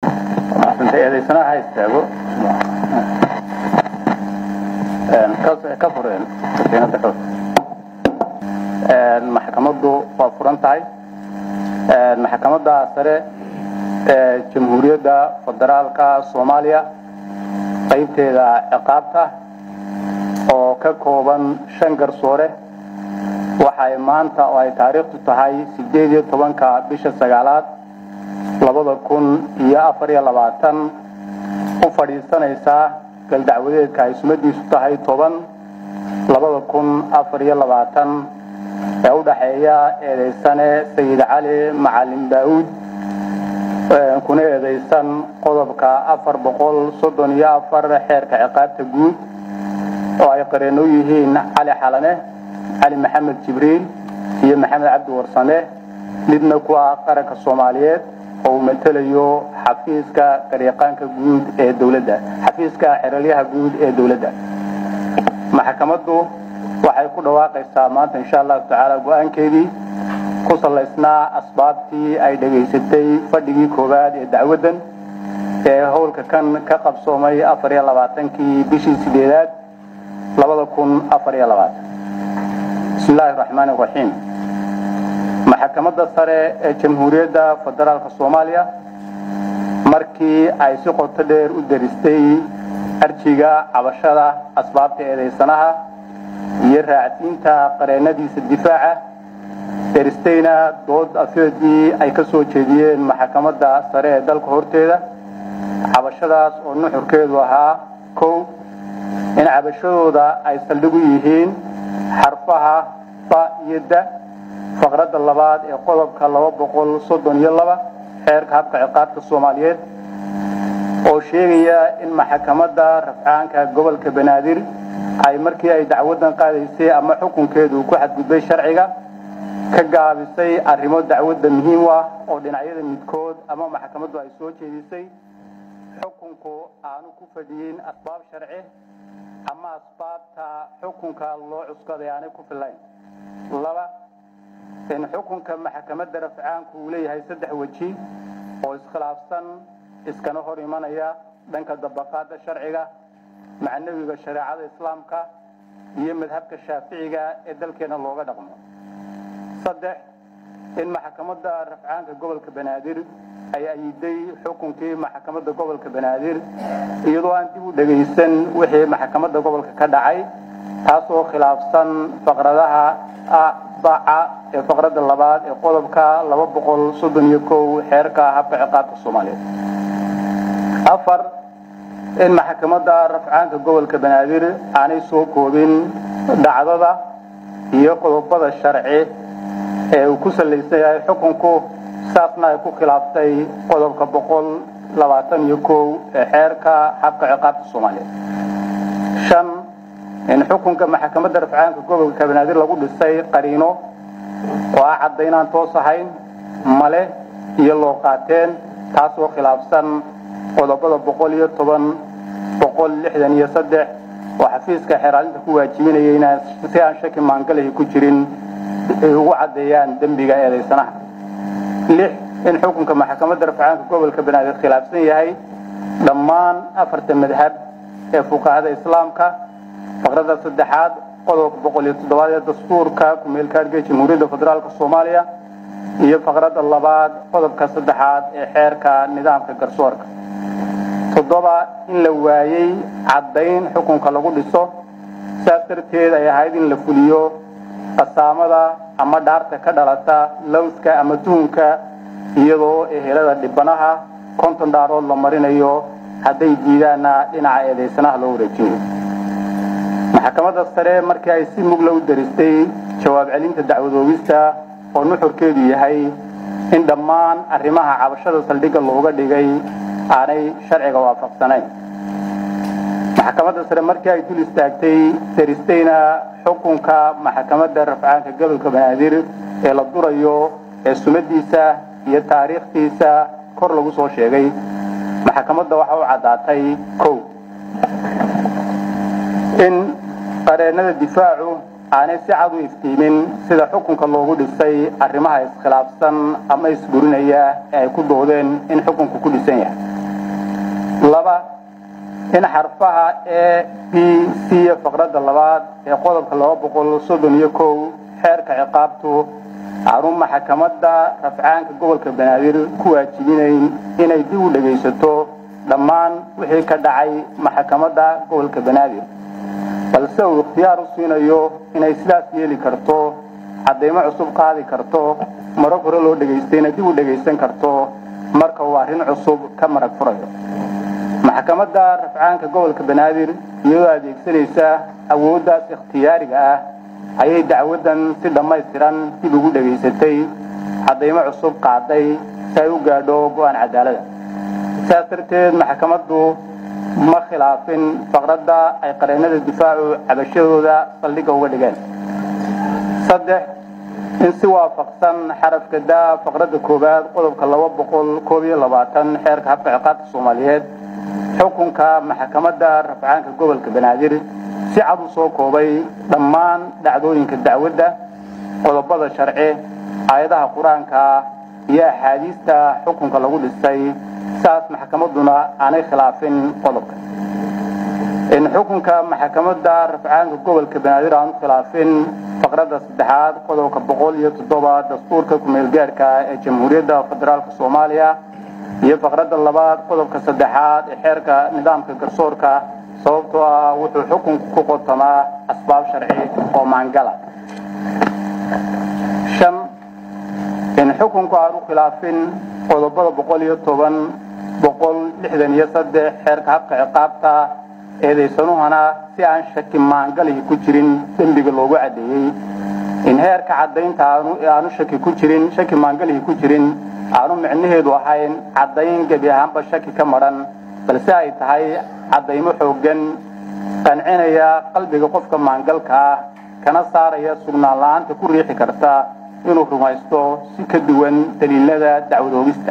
أنت إذا سنة هاي استعبوا كفرين كفرين تكفر المحكمة دو وفرنتاي المحكمة دا سرة جمهورية دا فدرالكا صوماليا قيبتي دا عقابته oo ka kooban 5 garsoore waxay maanta oo ay taariikhdu tahay 18ka bisha 9aad 2024 u fadhiisanaysa gal dacwadeedka ay sumadiisu tahay 10/2024 ee u dhaxeeya eedeysane Sayid Cali Macalin Daawud kuna eedeysan qodobka 434 xeerka ciqaabta guud oo ay qareeno yihiin Cali Xalane علي محمد جبريل هي محمد عبد الورسانه midna ku ah qaranka Soomaaliyeed oo matalayo xafiiska qariiqaanka guud ee dawladda xafiiska xiraliyaha guud ee dawladda maxkamaddu waxay ku dhawaaqaysaa maanta insha Allah taala go'aankeedii ku salaysnaa asbaabtii ay dhageysatay fadhigii koowaad ee dacwadan ee howlka kan ka qabsoomay 24kii bishii 8aad 2024 بسم الله الرحمن الرحيم محكمة سرة جمهورية فدرالك الصومالية مركي أي سقط تدير ودرستي أرجيغا عبشرة أسباب تأذي سنها يرعتين تا قرينة الدفاع درستينا ضد أفيدي أي كسو جديد محكمة سرة دالك هورتيدا عبشرة ونحر كيدوها كو إن عبشرة أي سلقويهين حرفها طاء يدا فقرة اللباد قلب كاللباب بقول صدن يلبا حيرك هبك عقابة الصوماليات وشيغيا إن محكمة رفعان كقبل كبنادر أي مركي أي دعوة قادسي أما حكم كيدو كحد قدبي شرعية كقابسي الرمود دعوة مهمة ودين عيدا متكود أما محكمة أي سوچي ديسي حكمكو آنو كفدين أسباب شرعيه أما أسباب حكمك الله عسكر يعني كفلين لبا إن حكمك محكمة رفعان كولي هاي سدح وجهي وإسخلافسن إسكانه ريمانيا دنك الدبقات الشرعية مع النبي الشريعة الإسلامك هي مذهبك الشافعية إدلكينا اللغة دقمه صدح إن محكمة رفعان قبل كبنادر أي أيدي حكمك محكمة قبل كبنادر iyadoo aan dib u dhageysan wixii maxkamadda gobolka ka dhacay taasoo khilaafsan faqradaha baaca ee faqradda labaad ee qodobka 231 xeerka habka ciqaabta Soomaaliyeed afar in maxkamadda rafcaanka gobolka Banaadir aanay soo koobin dhacdada iyo qodobada sharci ee uu ku saleysan yahay xukunku saasna ay ku khilaaftay qodobka 121 xeerka habka ciqaabta Soomaaliyeed shan in xukunka maxkamadda rafcaanka gobolka Banaadir lagu dhisay qariino oo cadeynaan toos ahayn male iyo loo qaateen taasoo khilaafsan qodobada 110 163 oo xafiiska xiraalinta ku waajibinayay in si aan shaki maangalay ku jirin ugu cadeeyaan dambiga eedeysanaha lix in xukunka maxkamadda rafcaanka gobolka Banaadir khilaafsan yahay dhammaan afarta madhab ee fuqahaada islaamka faqradda saddexaad qodobka 107 ee dastuurka ku meel kaarga Jamhuuriyadda Federaalka Soomaaliya iyo faqradda labaad qodobka saddexaad ee xeerka nidaamka garsoorka toddoba in la waayay cadeyn xukunka lagu dhiso saasirteed ay ahayd in la fuliyo qasaamada ama dhaarta ka dhalata lawska ama tuhunka iyadoo ehelada dhibanaha konton dhaarood la marinayo haday diidaana dhinaca eedeysanaha loo wareejiyo maxkamadda sare markii ay si mug loo daristay jawaab celinta dacwadoogista oo nuxurkeedu yahay in dhammaan arrimaha cabashada saldhigga looga dhigay aanay sharciga waafaqsanayn maxkamadda sare markii ay dul istaagtay daristayna xukunka maxkamadda rafcaanka gobolka Banaadir ee la durayo ee sumadiisa iyo taariikhdiisa kor lagu soo sheegay maxkamadda waxa uu cadaatay kow in qareenada difaacu aanay si cad u iftiimin sida xukunka loogu dhisay arrimaha iskhilaafsan ama isburinaya ay ku doodeen in xukunku ku dhisan yahay laba in xarfaha A B C faqradda labaad ee qodobka 231 xeerka ciqaabtu xarun maxkamadda rafcaanka gobolka Banaadir ku waajibinayn inay dib u dhageysato dhammaan wixii ka dhacay maxkamadda gobolka Banaadir balse uu ikhtiyaar u siinayo inay sidaas yeeli karto cadeymo cusub qaadi karto marka hore loo dhageystayna dib u dhageysan karto marka uu arrin cusub ka marag furayo maxkamadda rafcaanka gobolka Banaadir iyadoo adeegsanaysa awooddaas ikhtiyaariga ah ayay dacwadan si dhammaystiran dib ugu dhageysatay cadeymo cusub qaaday si ay u gaadho go'aan cadaalad ah sidaas darteed maxkamaddu ma khilaafin faqradda ay qareenada difaacu cabashadooda saldhigga uga dhigeen saddex in si waafaqsan xarafka daa faqradda koowaad qodobka 221 xeerka habka ciqaabta Soomaaliyeed xukunka maxkamadda rafcaanka gobolka Banaadir si cad u soo koobay dhammaan dhacdooyinka dacwadda qodobada sharci aayadaha quraanka iyo axaadiista xukunka lagu dhisay saas maxkamadduna aanay khilaafin qodobka in xukunka maxkamadda rafcaanka gobolka Banaadir aan khilaafin faqradda saddexaad qodobka 107 dastuurka ku meel gaarka ee Jamhuuriyadda Federaalka Soomaaliya iyo faqradda labaad qodobka saddexaad ee xeerka nidaamka garsoorka sababtoo ah wuxuu xukunku ku qotamaa asbaab sharci oo maangala shan in xukunku aanu khilaafin qodobada 163 xeerka habka ciqaabta eedeysanuhana si aan shaki maangali ku jirin dambiga loogu cadeeyay in heerka cadaynta aanu shaki maangali ku jirin aanu micnaheedu ahayn cadayn gabi ahaanba shaki ka maran balse ay tahay cadaymo xoogan qancinaya qalbiga qofka maangalka kana saaraya sugnaan la'aanta ku riixi karta inuu rumaysto si ka duwan daliilada dacwadoogista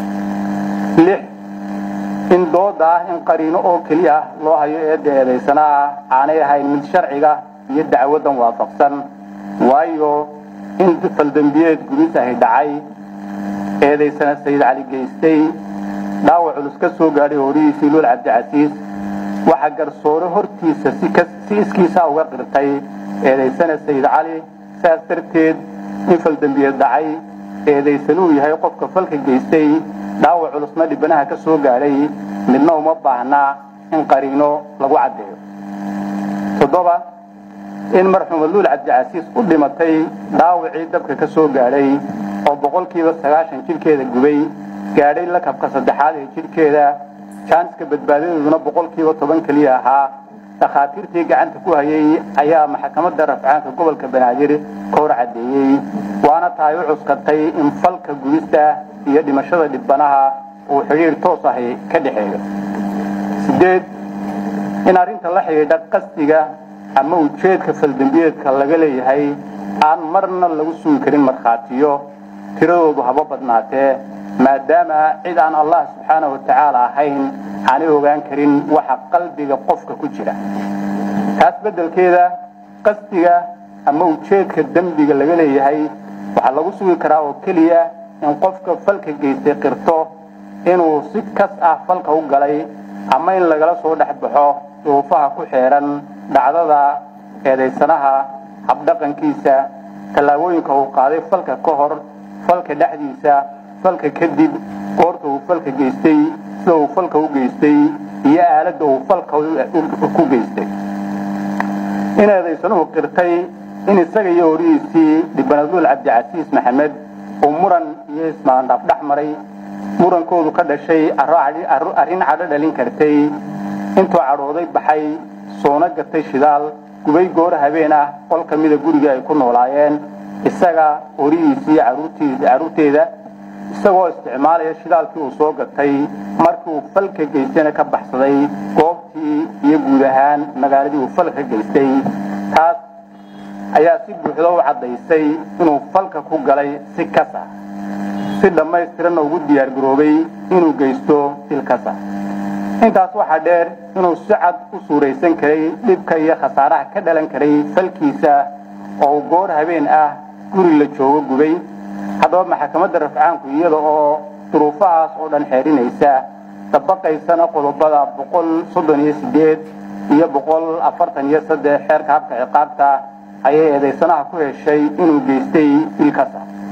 lix in dooda in qariino oo kaliya loo hayo eedeysanaha aanay ahayn mid sharciga iyo dacwadan waafaqsan waayo in faldambiyeed gudisahay dhacay eedeysana Sayid Cali geystay dhaawac culus ka soo gaaray horiisii Luul Cabdicasiis waxa garsoore hortiisa si iskiisa uga qirtay eedeysana Sayid Cali saas darteed in faldambiyeed dhacay eedeysanuu yahay qofka falka geystay dhaawac culusna dhibanaha ka soo gaaray midna uma baahna in qariino lagu cadeeyo toddoba in marxuum Luul Cabdicasiis u dhimatay dhaawacii dabka ka soo gaaray oo 90% jirkeeda gubay gaadhay lakabka saddexaad ee jirkeeda chanska badbaadaduna 10% kaliya ahaa dhakhaatiirtii gacanta ku hayay ayaa maxkamadda rafcaanka gobolka Banaadir koor cadeeyay waana tahay u cuskatay in falka gubista iyo dhimashada dhibanaha uu xiriir toos ah ka dhaxeeyo sideed in arrinta la xiriirta qasdiga ama ujeedka faldambiyeedka laga leeyahay aan marna lagu sugi karin markhaatiyo tiradoodu haba badnaatee maadaama cid aan Allah subxaanahu wa ta'aala ahayn aan ogaan karin waxa qalbiga qofka ku jira taas bedelkeeda qasdiga ama ujeedka dambiga laga leeyahay waxa lagu sugi karaa oo kaliya in qofka falka geystay qirto inuu si kas ah falka u galay ama in lagala soo dhaxbaxo duufaha ku xeeran dhacdada eedeysanaha habdhaqankiisa talaabooyinka uu qaaday falka ka hor falka dhexdiisa falka kadib goorta uu falka geystay sida uu falka u geystay iyo aaladda uu falka ku geystay in eedeysanuhu qirtay in isaga iyo horiisii Luul Cabdicasiis Maxamed oo muran iyo ismaandhaaf dhaxmaray murankoodu ka dhashay arrin cadho dhalin kartay intuu cadhooday baxay soona gatay shidaal gubay goor habeen ah qol kamida guriga ay ku noolaayeen isaga horiisii caruurteeda isagoo isticmaalaya shidaalkii uu soo gatay markii uu falka geystayna ka baxsaday goobtii iyo guud ahaan magaaladii uu falka geystay taas ayaa si buuxda u cadaysay inuu falka ku galay si kas ah si dhammaystiran ugu diyaar garoobay inuu geysto ilkaas intaas waxa dheer inuu si cad u suuraysan karay dhibka iyo khasaaraha ka dhalan karay falkiisa oo goor habeen ah guri la joogo gubay haddaba maxkamadda rafcaanku iyada oo duruufahaas oo dhan xeerinaysa طبقaysana qodobada 138 iyo 143 xeerka habka ciqaabta ayay eedeysanaha ku heshay inuu geystay ilkaas.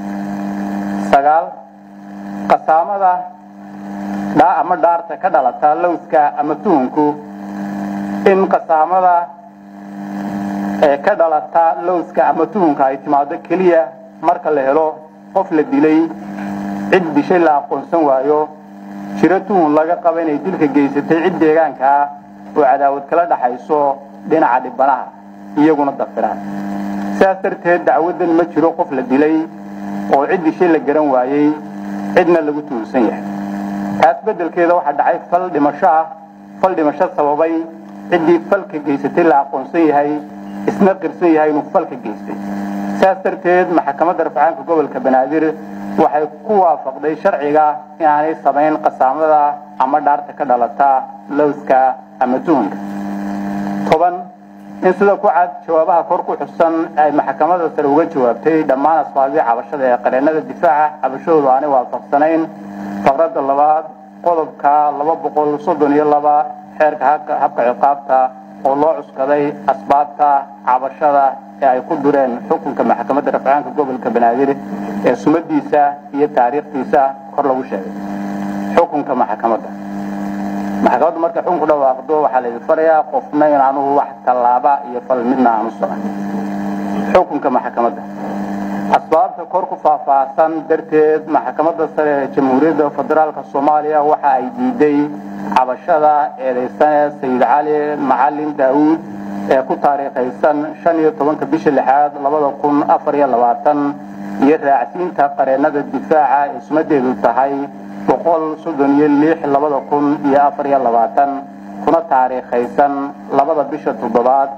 9 qasaamada ama dhaarta ka dhalata lowska ama tuhunku in qasaamada ka dhalata lowska ama tuhunka ay timaado kaliya marka la helo qof la dilay cid dishay la aqoonsan waayo jira tuhun laga qabo inay dilka geysatay cid deegaanka oo cadaawad kala dhaxayso dhinaca dhibanaha iyaguna dafiraan. sidaas darteed dacwadan ma jiro qof la dilay oo cid dishay la garan waayay cidna lagu tuursan yahay. taas bedelkeeda waxa dhacay fal dhimasho sababay cidii falka geysatay la aqoonsan yahay isna qirsan yahay inuu falka geystay. sidaas darteed maxkamadda rafcaanka gobolka Banaadir waxay ku waafaqday sharciga inaanay sameyn qasaamada ama dhaarta ka dhalata lowska ama tuhunka. 10 in sida ku cad jawaabaha kor ku xusan ay maxkamadda sare uga jawaabtay dhammaan asbaabihii cabashada ee qareenada difaaca cabashadoodu aanay waafaqsanayn faqradda 2 qodobka 232 xeerka habka ciqaabta oo loo cuskaday asbaabta cabashada ee ay ku dureen xukunka maxkamadda rafcaanka gobolka Banaadir ee sumadiisa iyo taariikhdiisa kor lagu sheegay. xukunka maxkamadda marka xukunku dhawaaqdo waxa la farayaa qofna inaanu wax talaaba iyo fal midna aanu socon. xukunka maxkamadda asbaabta kor ku faahfaahsan darteed maxkamadda sare ee Jamhuuriyadda Federaalka Soomaaliya waxa ay diiday cabashada eedeysane Sayid Cali Macalin Daawud ee ku taariikhaysan 15 bisha 6 2024 iyo raacsiinta qareenada difaaca ee sumadeedu tahay 136 kuna taariikhaysan 2 bisha 7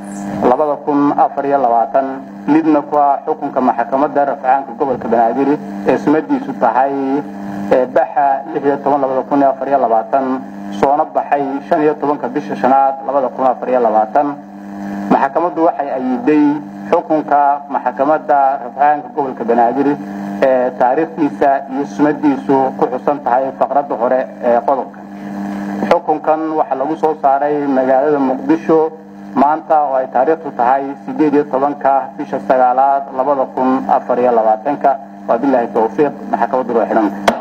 2024 lidna ku xukunka maxkamadda rafcaanka gobolka Banaadir ee sumadiisu tahay baxa 16/2024 soona baxay 15 bisha 5 2024 maxkamaddu waxay ayiday xukunka maxkamadda rafcaanka gobolka Banaadir ee taariikhdiisa iyo sumadiisu ku xusan tahay faqradda hore ee qodobka. xukunkan waxa lagu soo saaray magaalada Muqdisho maanta oo ay taariikhdu tahay 18 bisha 9 2024 wabillahi tawfiiq maxkamaddu waa xidhan.